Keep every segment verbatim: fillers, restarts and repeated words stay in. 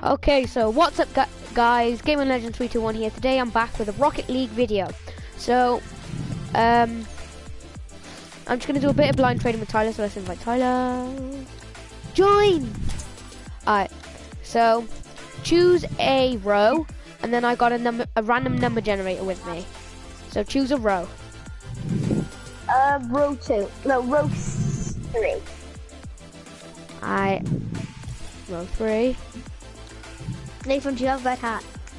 Okay, so what's up gu guys, Gaming Legend three two one here. Today I'm back with a Rocket League video. So, um, I'm just going to do a bit of blind trading with Tyler, so let's invite Tyler. Join! Alright, so choose a row, and then I got a number, a random number generator with me. So choose a row. Uh, row two. No, row three. Alright, row three. Nathan, do you have a red hat?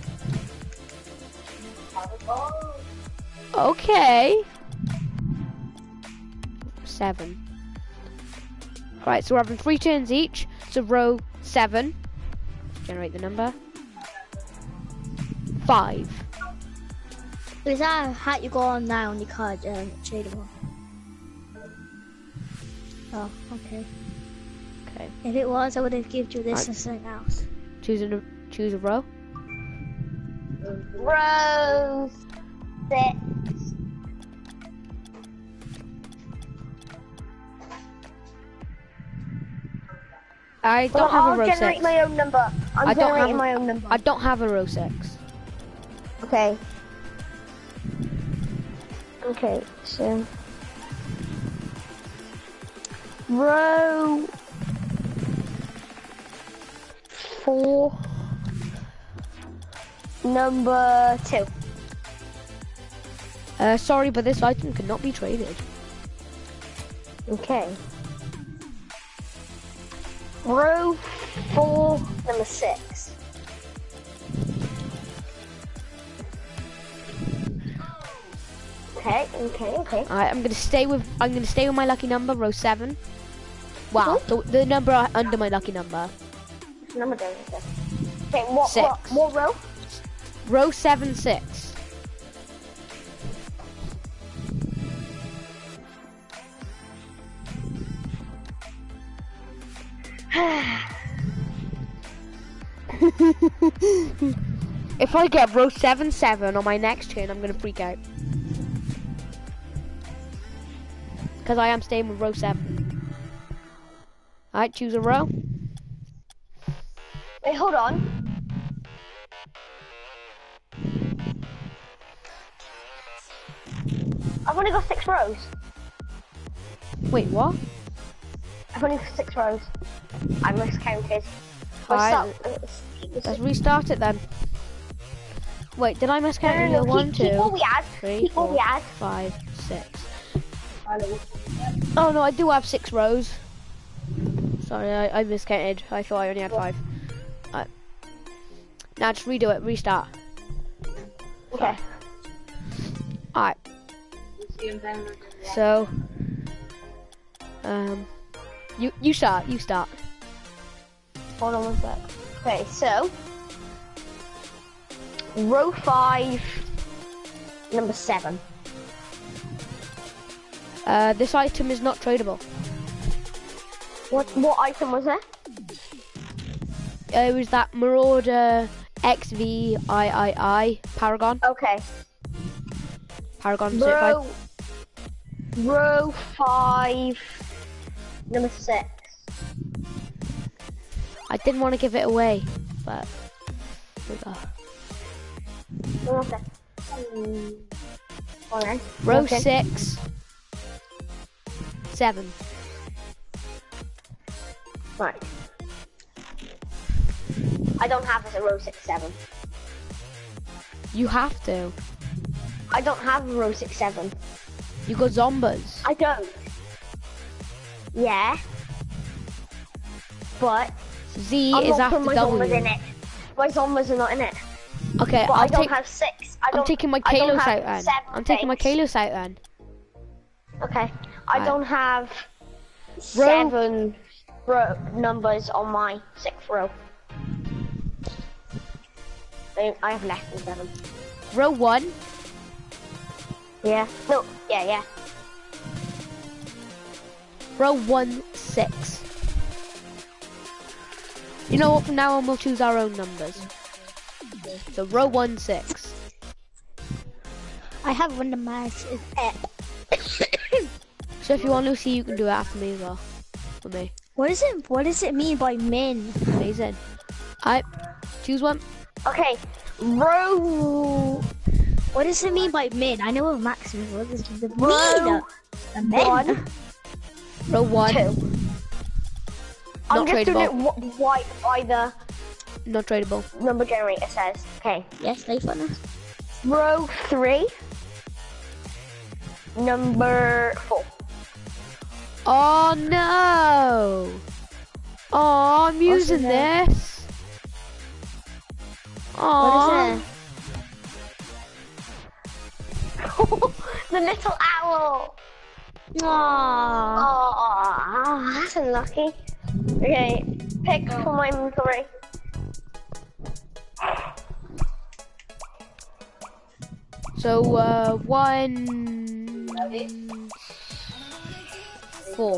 Okay. Seven. Right, so we're having three turns each. So row seven. Generate the number. Five. Is that a hat you got on now on your card, uh, tradable? Oh, okay. Okay. If it was, I would have given you this Right. and something else. Choose a choose a row. Row six. I don't Well, have I'll a row generate six. my own number. I'm I don't generating have- my own number. I don't have a row six. Okay. Okay, so row four, number two. Uh, sorry, but this item cannot be traded. Okay. Row four, number six. Okay, okay, okay. Alright, I'm gonna stay with I'm gonna stay with my lucky number, row seven. Wow, Mhm. the, the number under my lucky number. Number down there. Okay, what, Six. what, what row? Row seven six. If I get row seven seven on my next turn, I'm gonna freak out. Because I am staying with row seven. Alright, choose a row. Wait, hold on. I've only got six rows. Wait, what? I've only got six rows. I miscounted. Alright, Let's start- let's keep this- let's restart it then. Wait, did I No, miscount no, here? no, One, keep, keep two, what we had. three, Keep what we four, had. five, six. Oh no, I do have six rows. Sorry, I, I miscounted. I thought I only had five. Alright. Now just redo it, restart. Okay. Alright. So, um, you you start. You start. Hold on one sec. Okay, so row five, number seven. Uh, this item is not tradable. What what item was it? Uh, it was that Marauder X V I I I Paragon. Okay. Paragon certified. Row row five, number six. I didn't want to give it away, but here we go. Okay. Um, Alright. Row Okay. six, seven. Right. I don't have a row six seven. You have to. I don't have a row six seven. You got zombies. I don't. Yeah. But Z I'm is not after putting my zombies W. in it. My zombies are not in it. Okay, But I'll I don't take. have six. I I'm don't, taking my I don't Kalos have out then. seven I'm taking my things. Kalos out then. Okay. I Right. don't have seven row numbers on my sixth row. I I have less than seven. Row one. Yeah. No. Yeah. Yeah. Row one six. You know what? From now on, we'll choose our own numbers. So row one six. I have one of mine is F. So if you want Lucy, you can do it after me as well. For me. What is it? What does it mean by min? Amazing. I Choose one. Okay. Row. What does it mean by min? I know what maximum is. What does it mean? Row A min? one. Row one. Two. I'm Not just doing it tradable. wh- white by the Not tradable. number generator says. Okay. Yes, they fun. Row three. Number four. Oh no! Oh, I'm What's using in there? this. Oh. What is it? The little owl. Aww. Oh, that's unlucky. Okay, pick from my inventory. So, uh, one, four.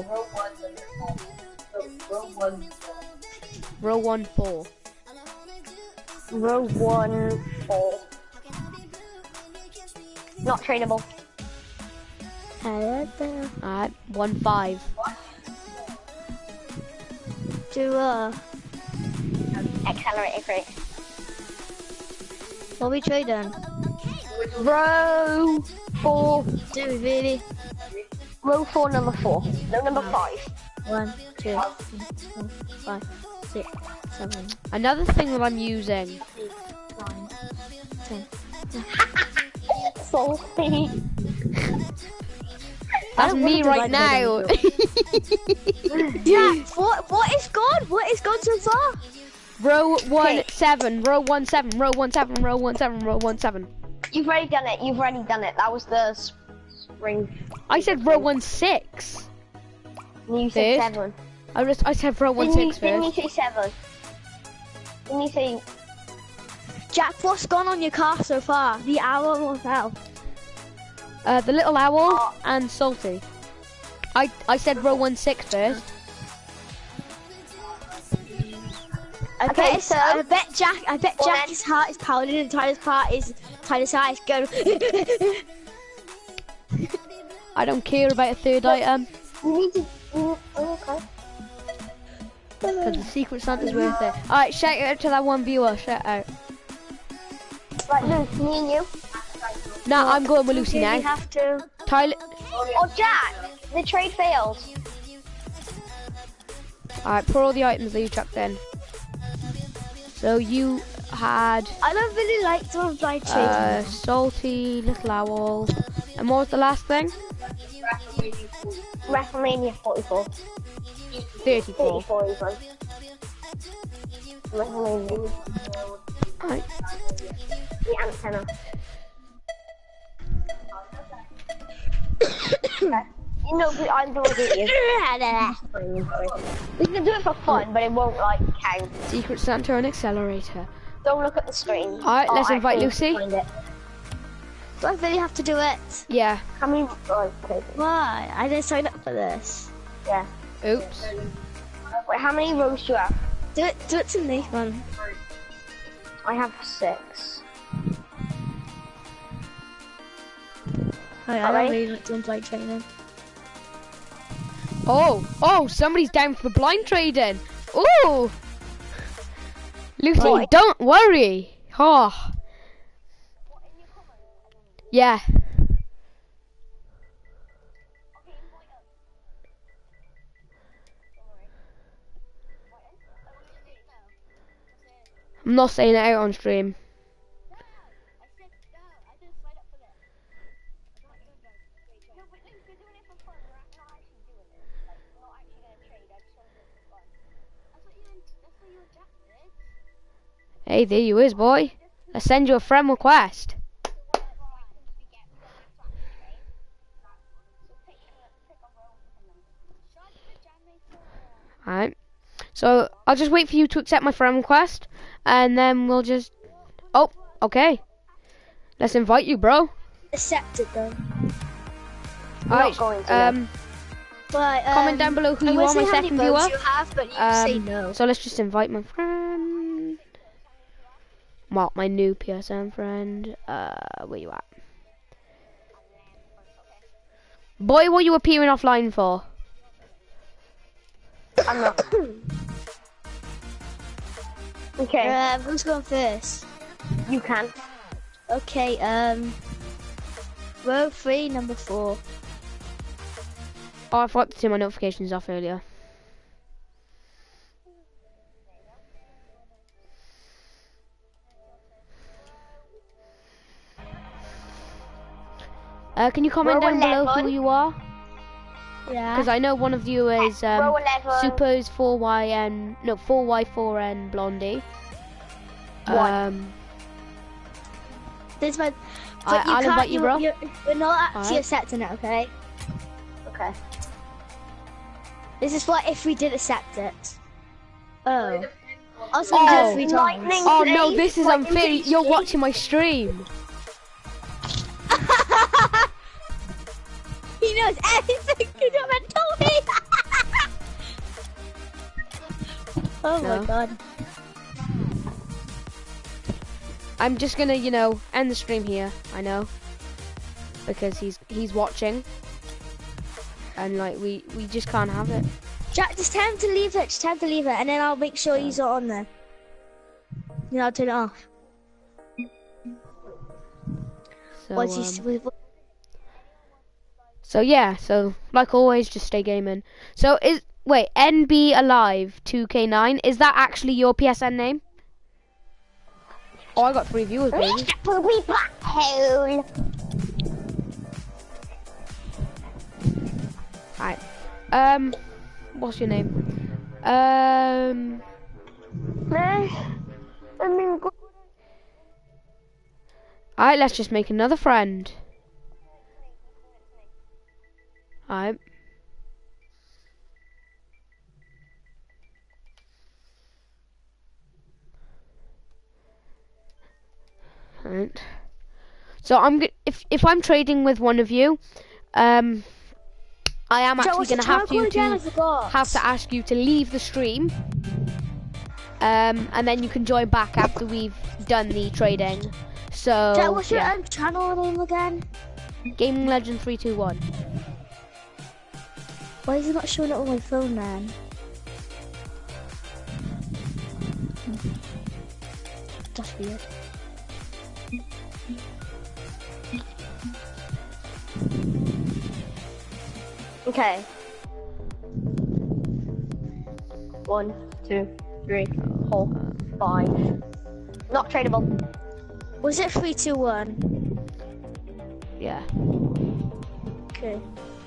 Row one, four. Row one, four. Not tradable. Alright, one, five. Do uh, Accelerator crate. what we trading? Row four. Do we really? Row four, number four. No, number five. One, two, three, four, five, six, seven, Another thing that I'm using. eight, nine, ten. Salty. That's don't me wanna right do now. Yeah. What? What is gone? What is gone so far? Row one, Okay. seven. Row one, seven. Row one, seven. Row one, seven. Row one, seven. You've already done it. You've already done it. That was the s- spring. I said row one, six. And you said First? seven. I just I said row one, Didn't you, six didn't you first. say seven? Didn't you say... Jack, what's gone on your car so far? The owl or hell? Uh, the little owl Oh. and salty. I I said row one, six first. I Okay, bet, so- I bet Jack. I bet Well, Jack's heart is pounding and Tyler's heart is Tyler's heart is going. I don't care about a third item You need to... you- oh, okay. because the Secret Santa's worth it. All right, shout out to that one viewer. Shout out. Right, Luke, me and you. Nah, I'm going with Lucy You now. have to. Tyler. Oh, Jack, the trade failed. All right, put all the items that you chucked in. So you had I don't really like to apply trading. uh, salty, little owl, and what was the last thing? WrestleMania forty-four. thirty-four. thirty-four even. WrestleMania. Right. The antenna. You know, but I'm doing it. We can do it for fun, but it won't like count. Secret Santa and accelerator. Don't look at the screen. All right, let's I invite can Lucy. find it. Do I really have to do it? Yeah. How many? Oh, okay. Why? I didn't sign up for this. Yeah. Oops. Wait, how many rows do you have? Do it. Do it to me, man. I have six. I, I Alright. don't really like to apply trading. Oh, oh, somebody's down for blind trading. Ooh. Lucy, What? don't worry. Oh. Yeah. I'm not saying it out on stream. Hey, there you is, boy. I send you a friend request. Alright. So, I'll just wait for you to accept my friend request, and then we'll just... Oh, okay. Let's invite you, bro. Accepted them. Alright, going to, um, But um, comment down below who I you will are, say my how many second votes viewer. you have, but you say Um, no. so let's just invite my friend. Well, my new P S N friend. Uh, where you at? Boy, what are you appearing offline for? I'm not. Okay, Uh, who's going first? you can. Okay, um, row three, number four. Oh, I forgot to turn my notifications off earlier. Uh, can you comment Row down below who eleven. you are? Yeah. Because I know one of you is um, Row eleven. Supers four Y N, no, four Y four N Blondie. One. Um, This one. I, But you I'll can't, invite you, bro. You're, you're not actually Alright. accepting it, okay? Okay. This is what if we did accept it. Oh. I was Oh. gonna do it three Lightning. times. Oh no, Please, this is lightning, unfair. please, You're please. watching my stream. He knows everything. You haven't told me. Oh No. my god. I'm just gonna, you know, end the stream here. I know, because he's he's watching, and like we we just can't have it. Jack, just tell him to leave it. Just tell him to leave it, and then I'll make sure he's not on there. Then I'll turn it off. So Once he's um, with. so yeah. So like always, just stay gaming. So is wait N B Alive two K nine, is that actually your P S N name? Oh, I got three viewers, baby. Poopy black hole. Alright. Um, what's your name? Um, I mean, go- alright, let's just make another friend. Alright. Alright. So I'm g if if I'm trading with one of you, um, I am Jack, actually what's the gonna have channel you again? I to forgot. have to ask you to leave the stream, um, and then you can join back after we've done the trading. So Jack, what's your yeah, um, channel name again? Gaming Legend three two one. Why is it not showing it on my phone then? That's weird. okay. One, two, three, four, five. Not tradable. Was it three, two, one? Yeah. Okay.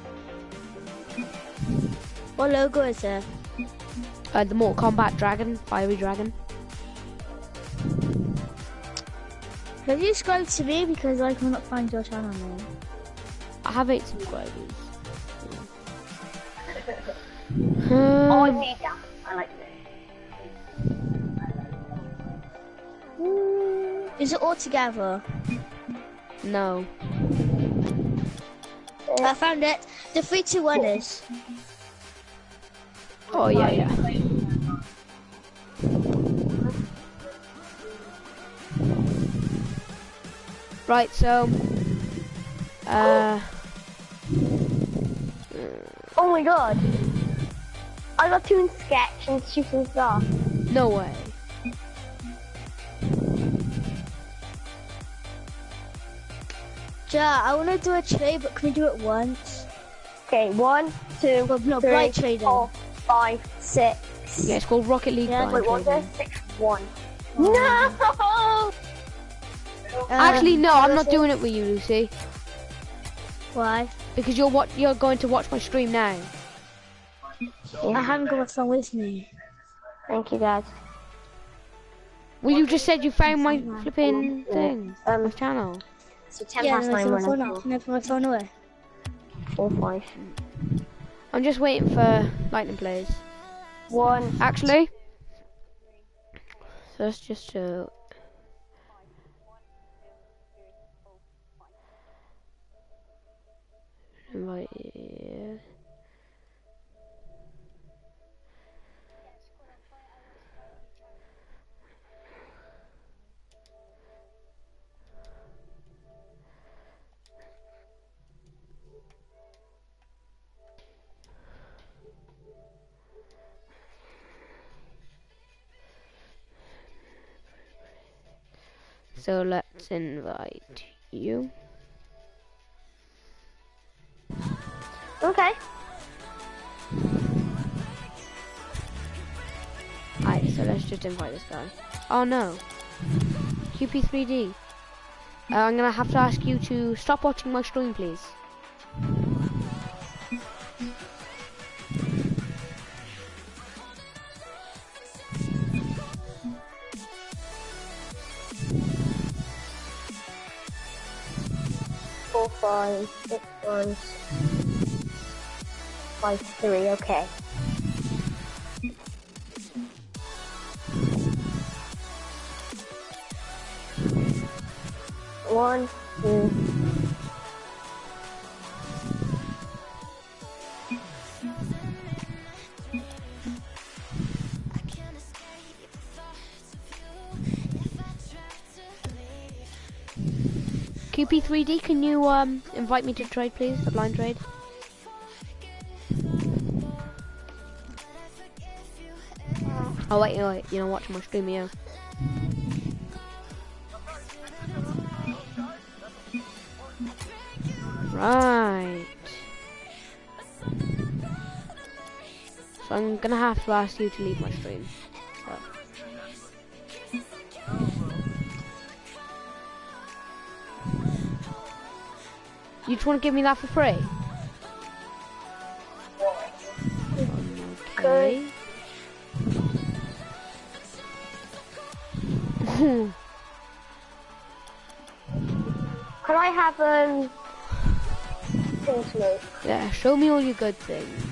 What logo is it? Uh, the Mortal Kombat Dragon, Fiery Dragon. Have you subscribed to me because I cannot find your channel name? I have eight subscribers. Oh, I Um, need that. I like Is it all together? no. I found it. The three, two, one is. Oh yeah, yeah. Right, so, uh, Oh my god. I got two in sketch and shooting star. no way. Ja, I want to do a trade, but can we do it once? Okay, one, two, Well, no, three, blind trading. four, five, six. Yeah, it's called Rocket League Yeah, Blind Wait, what was Trading. it? Six, one. No! Um, Actually, no, I'm not doing it with you, Lucy, Why? because you're what you're going to watch my stream now. I haven't got my phone with me. Thank you, guys. Well, you just said you found my flipping thing, Um, my channel. So ten Yeah, past no, I nine, put we're my phone now. out. Can I put my phone away? Four, five. I'm just waiting for Lightning Plays. One. Actually, so let's just show. Right here. So let's invite you. Okay. Alright, so let's just invite this guy. Oh no. Q P three D. Uh, I'm gonna have to ask you to stop watching my stream, please. Four, five, six, one, five, three. Okay. One, two. Q P three D, can you um invite me to trade, please? A blind trade. Oh wait, wait, you're not watching my stream, yeah. Right. So I'm gonna have to ask you to leave my stream. So. You just want to give me that for free? Okay. Could I have um thing smoke? Yeah, show me all your good things.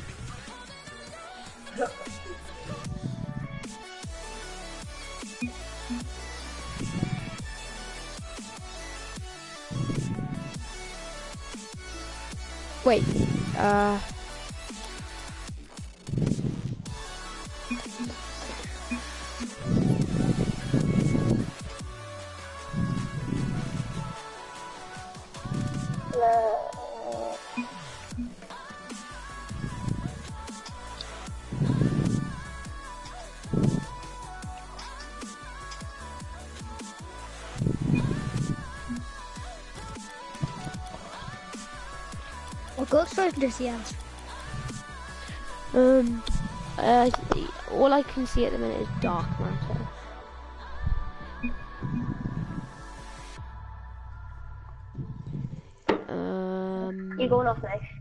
Wait, uh... What ghost story does he have? Um, uh, all I can see at the minute is dark matter. Um, You're going off now.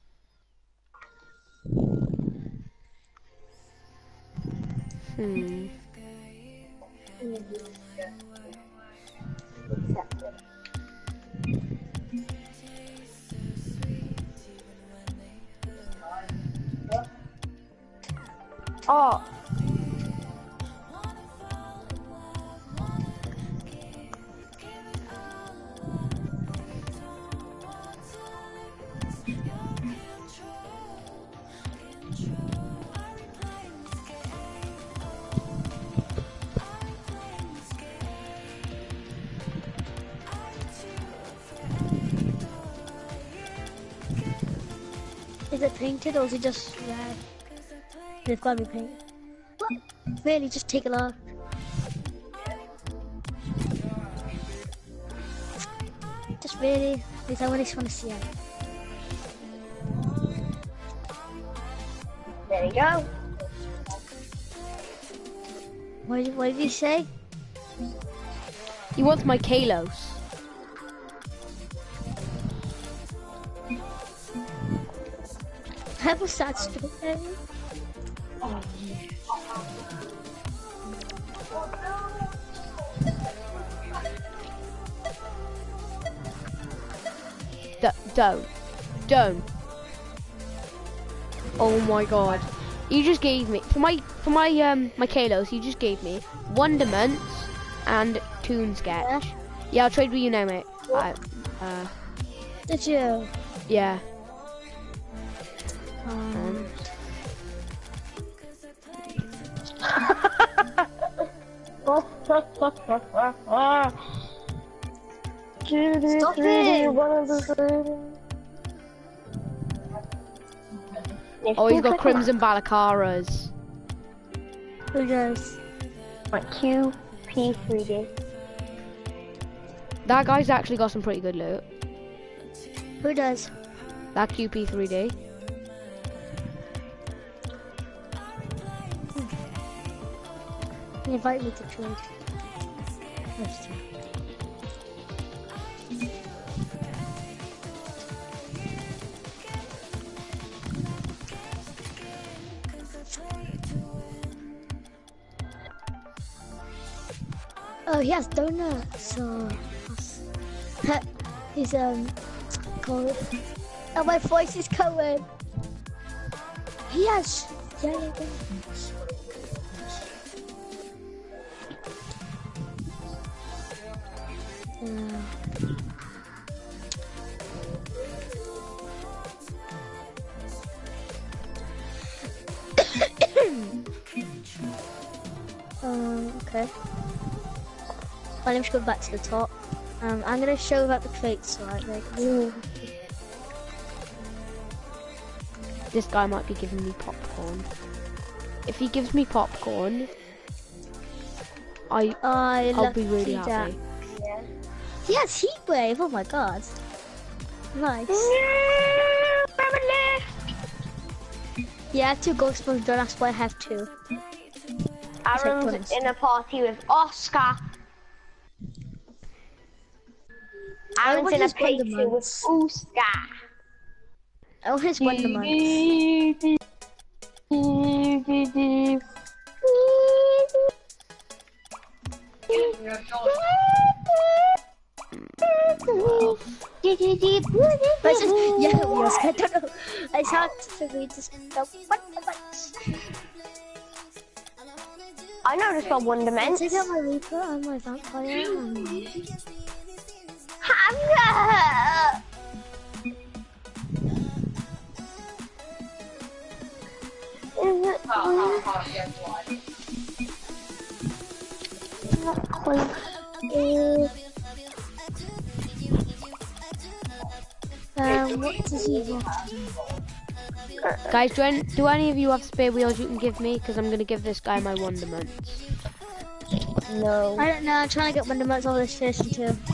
hmm. Oh. Is it painted or is it just red? They've got to be painted. What? Really, just take it off. Just really, because I really just want to see it. There you go. What did, what did you say? He wants my Kalos. That was that stupid. Oh. D don't. Don't. Oh my god. You just gave me, for my, for my, um, my Kalos, you just gave me Wonderments and Toon Sketch. Yeah, yeah, I'll trade with you now, mate. I, uh, Did you? yeah. Um. Stop it! Oh, he's got Crimson Balacaras. Who does? Like Q P three D. That guy's actually got some pretty good loot. Who does? That Q P three D. He invited me to trade. First. Oh, he has donuts. So he's um called. Oh, my voice is going. He has yellow donuts. Uh, um, okay. Well, let me go back to the top. Um, I'm gonna show about the crates, right? Like, ooh. This guy might be giving me popcorn. If he gives me popcorn, I I I'll love be really that. happy. Yeah. He has heat wave. Oh my god. Nice. Yeah, I have two ghost explosions. That's why I have two. Aaron's in a party with Oscar. Aaron's in a party with Oscar. I want his Wonderments. But it's just yellow wheels. I don't know. It's hard to read this. I know this got Wonderments. Take out my Reaper and my Vampire. Hamza! Is it? Oh, oh, oh, yeah, why? Um, what does he want? Guys, do any, do any of you have spare wheels you can give me? Because I'm gonna give this guy my Wonderments. No. I don't know. I'm trying to get Wonderments all this fish too. Um,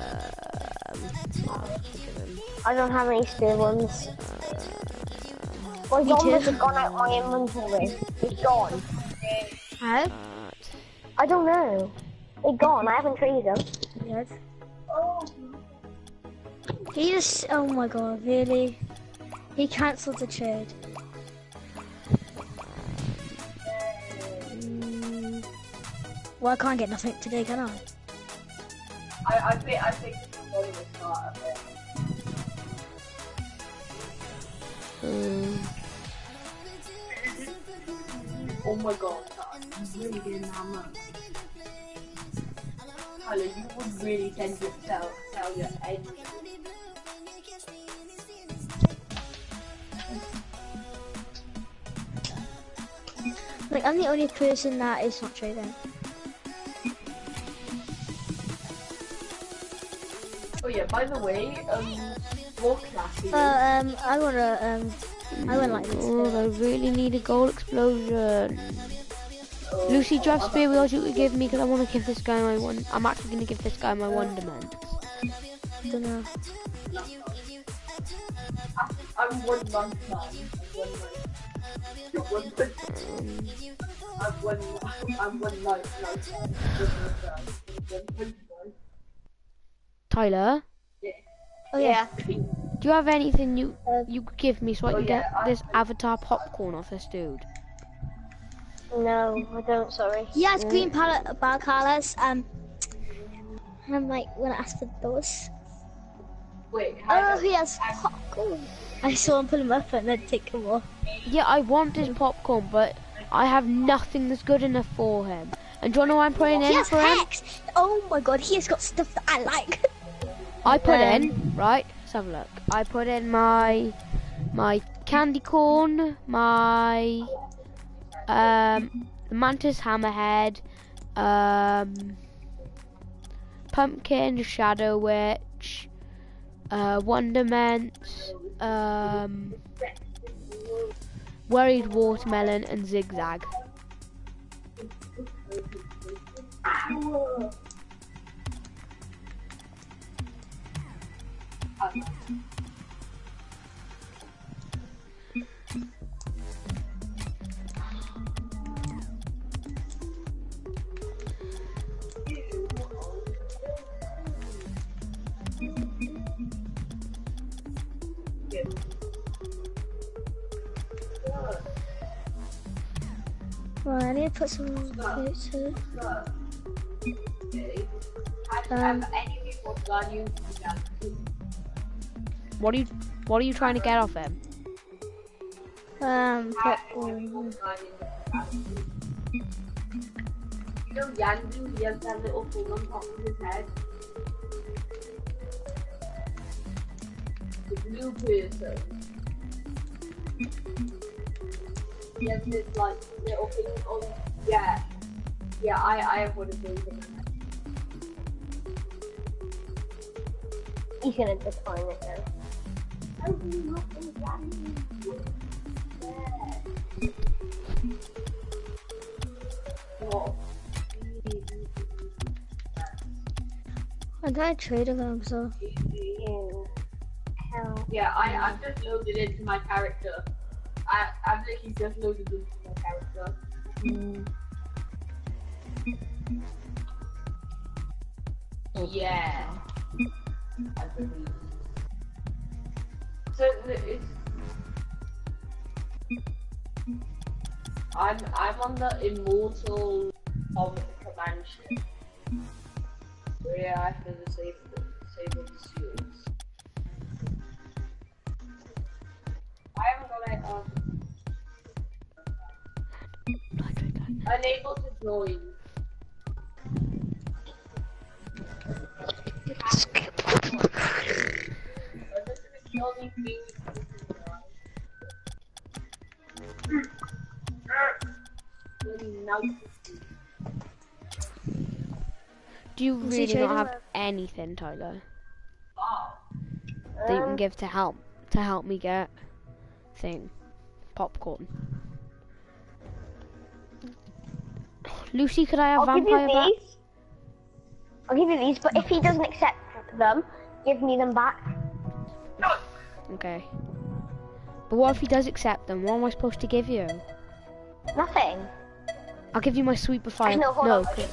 I'll give him. I don't have any spare ones. My Me too. Wonderments have gone out my inventory. It's gone. How? Uh, I don't know. They're gone. I haven't traded them. Yes. He just. Oh my god, really? He cancelled the trade. Mm, well, I can't get nothing today, can I? I, I think I think it's going to start a bit. um, Oh my god, you really didn't have much. Tyler, you would really tend to sell sell your engine. Like, I'm the only person that is not trading. Oh yeah, by the way, um, what class are you? Uh, um, I wanna, um, I would like this. oh, I really need a gold explosion. Lucy, do you have spare wheels you could give me? Because I want to give this guy my one. I'm actually going to give this guy my Wonderments. Don't know. I'm one month man. I'm one month. You're one month. I'm one. I'm one night. Night. Tyler, Oh yeah. do you have anything you Uh, you could give me so I oh, can yeah, get I- this avatar popcorn off this dude? No, I don't. Sorry. He has green palette bar colors. Um, I'm like when I asked for those. Wait. Oh, he has popcorn. I saw him put them up and then take them off. Yeah, I want his popcorn, but I have nothing that's good enough for him. And do you know what I'm putting He in has for him? Hex. Oh my god, he has got stuff that I like. I put Um, in, right, let's have a look. I put in my my candy corn, my um mantis hammerhead, um pumpkin, shadow witch, uh Wonderments, um worried watermelon and zigzag. Um, Well, I need to put some boots in. have, Um, have any people done you? What are you What are you trying to get off him? Um, Have popcorn. any people done you? You know Yandu, he has that little thing on top of his head. The blue person. He has this like little thing on. Yeah, yeah. I I have one of those in my head. He's gonna decline it now. How do you not think Yandu? Yeah. What? I tried trading them, so. You hell. Yeah, I I've just loaded into my character. I I've literally just loaded into my character. Mm. Yeah. I believe. So the- it's I'm I'm on the immortal of command ship. So yeah, I have to disable the disable the shields. I haven't got it um unable to join. Do you Was he really not trading have with- anything, Tyler, Oh, that you can Um, give to help to help me get thing popcorn? Lucy, could I have I'll give you vampire back? these. I'll give you these, but if he doesn't accept them, give me them back. Okay. But what if he does accept them? What am I supposed to give you? Nothing. I'll give you my sweeper fire. No, hold no, on. 'cause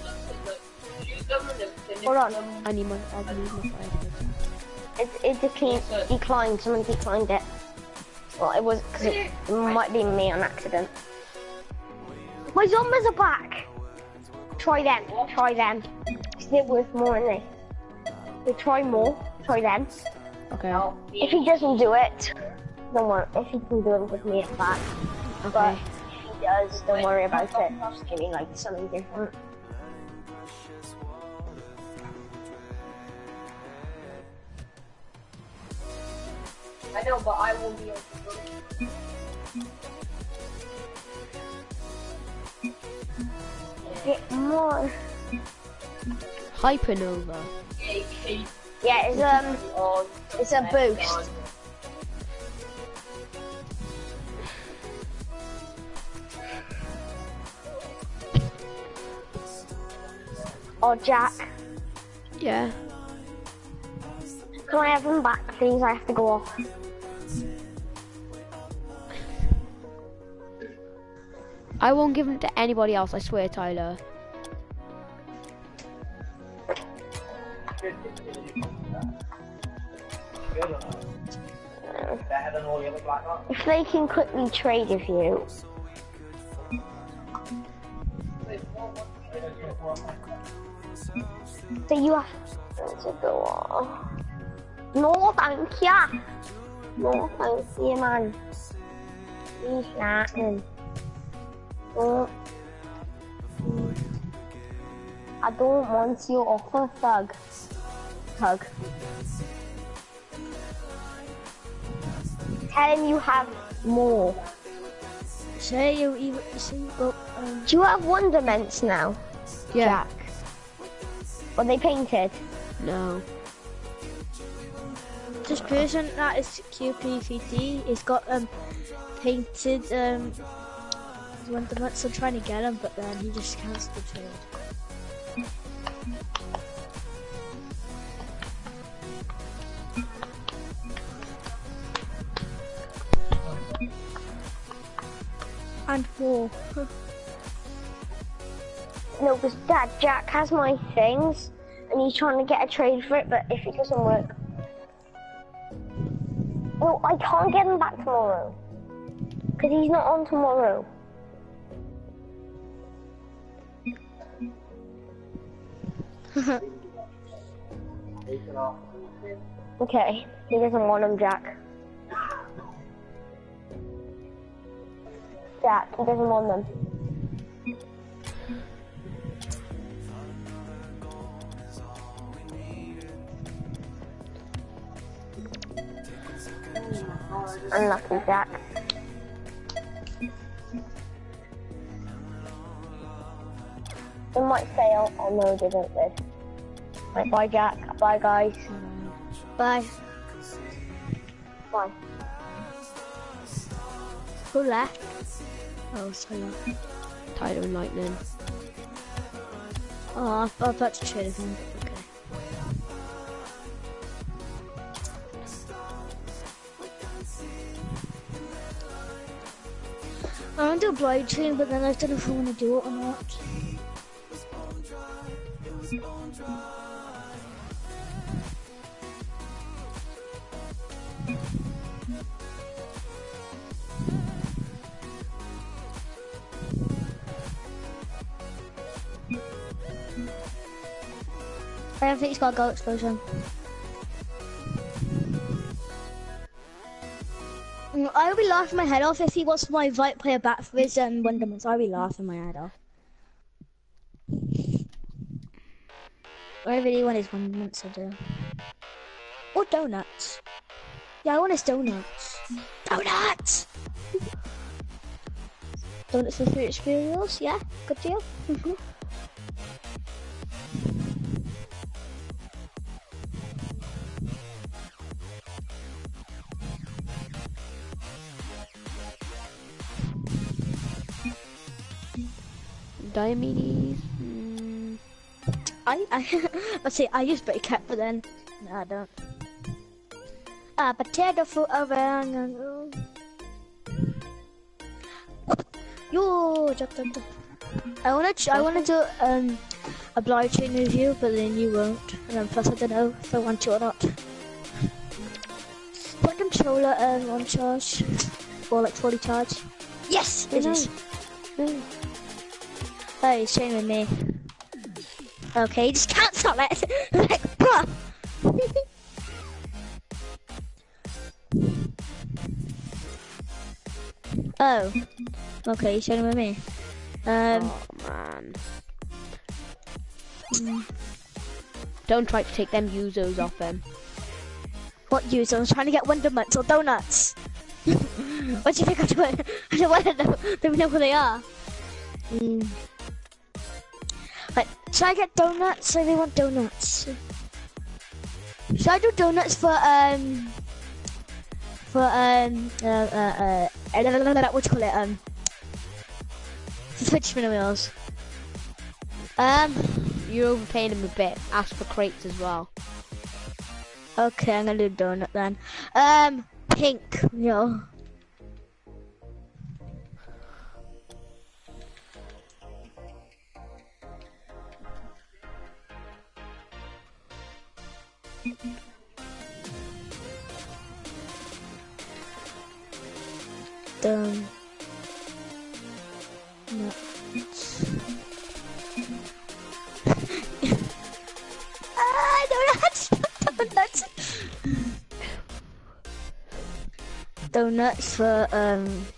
Hold on. I need my I need my fire. It, it declined, declined. Someone declined it. Well, it was because it might be me on accident. My zombies are back. Try them. Try them. They're worth more than this. So try more. Try them. Okay. If he doesn't do it, don't worry. If he can do it, give me it back. But Okay. if he does, don't worry about it. Just give me like something different. I know, but I won't be able to go. Get more. Hypernova. Yeah, it's um, it's a boost. Oh, Jack, Yeah. can I have them back, please? I have to go off. I won't give them to anybody else, I swear, Tyler. If they can quickly trade with you. So you have to go off. No, thank you. No, thank you, man. Please, nothing. Don't. I don't want your offer, Thug. Thug. Tell him you have more. Say you even say you go. Um, Do you have Wonderments now, Yeah. Jack? Are they painted? No. this person that is Q P V D, he's got um painted um Wonderments. I'm trying to get him, but then he just cancelled the trade. and more. No, because Dad, Jack has my things, and he's trying to get a trade for it, but if it doesn't work... No, I can't get him back tomorrow. Because he's not on tomorrow. Okay, he doesn't want him, Jack. Jack, he doesn't want them. Unlucky, Jack. It might say, oh, oh no, it didn't this. Right, bye, Jack. Bye, guys. Bye. Bye. Who left? Oh, sorry. Tyler and Lightning. Oh, I'm about to trade with him. Okay. I want to do a blind train, but then I don't know if I want to do it or not. I don't think he's got a goal explosion. Mm, I would be laughing my head off if he wants to my invite player back for his um, Wonderments. I'd be laughing my head off. I really want his Wonderments to do. Or donuts. Yeah, I want his donuts. Donuts! Donuts with fruit experience, yeah, good deal. Mm-hmm. Diomedes. Mm. I, I, let's see, I use Betty Cat, but then, no, I don't. A potato for a van. Yo, I wanna, I wanna do um a blind chain review, but then you won't. And then plus, I don't know if I want to or not. Put controller um on charge, or like fully charged. Yes, it is. No. Oh, he's chained with me. Okay, just cancel it. Like, bruh. Oh, okay, he's chained with me. Um, Oh man. Mm. Don't try to take them Uzos off him. what use? I was trying to get Wonderments or donuts. What do you think I'm doing? I don't want to know. Don't we know who they are? Mm. Right, should I get donuts? So they want donuts. Should I do donuts for um for um uh uh, uh what do you call it um for fidget spinner wheels? Um, You're overpaying him a bit. Ask for crates as well. okay, I'm gonna do donut then. Um, pink, you know. Done. No. Ah, donuts! Donuts! Donuts for, um...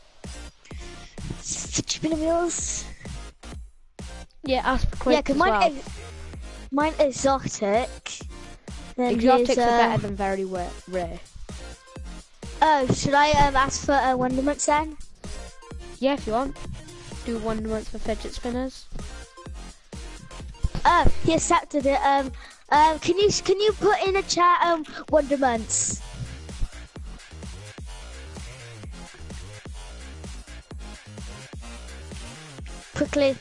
spinning wheels? Yeah, ask for crates Yeah, because as mine, well. is, mine is exotic. Then Exotics his, are uh, better than very wa- rare. Oh, should I um, ask for uh, Wonderments then? Yeah, if you want. Do Wonderments for fidget spinners. Oh, he accepted it. Um, um, can you can you put in a chat um Wonderments? Quickly.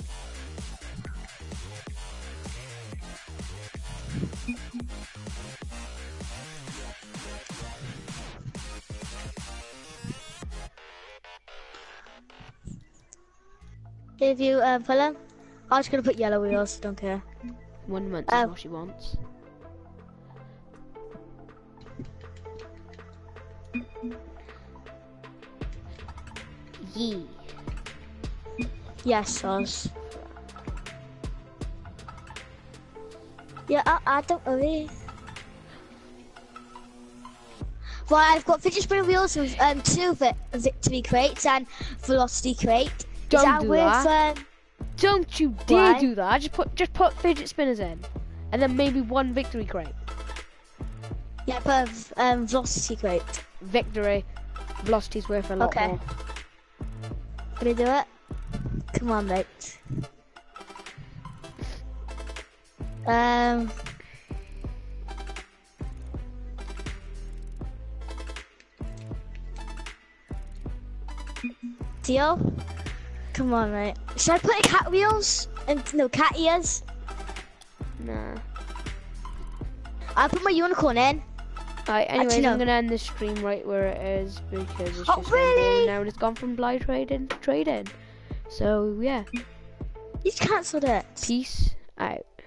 If you um, put them, I'm just gonna put yellow wheels. Don't care. Wonderment Oh. is what she wants. Yee. Yes, Oz. Yeah, I, I don't worry. Right, I've got fidget spinner wheels with um, two vi victory crates and velocity crate. Don't Is that do with, that. Um, Don't you dare Why? do that. Just put just put fidget spinners in, and then maybe one victory crate. yeah, but um, velocity crate. Victory. Velocity's worth a lot Okay. more. Can I do it? Come on, mate. Um. Deal? Come on, mate. Should I put in cat wheels? And no, cat ears? Nah. I'll put my unicorn in. Alright, anyways, Actually, no. I'm gonna end this stream right where it is because it's Oh, just really? getting boring now and it's gone from blind trading to trading. So yeah, He's cancelled it. peace out.